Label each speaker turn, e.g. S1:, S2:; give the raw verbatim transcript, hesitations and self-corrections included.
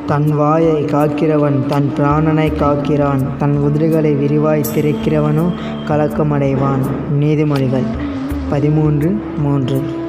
S1: தன் வாயை காக்கிறவன் தன் பிராணனை காக்கிறான், தன் உதடுகளை விரிவாய் திறக்கிறவனோ கலக்கமடைவான். நீதிமொழிகள் பதிமூன்று மூன்று.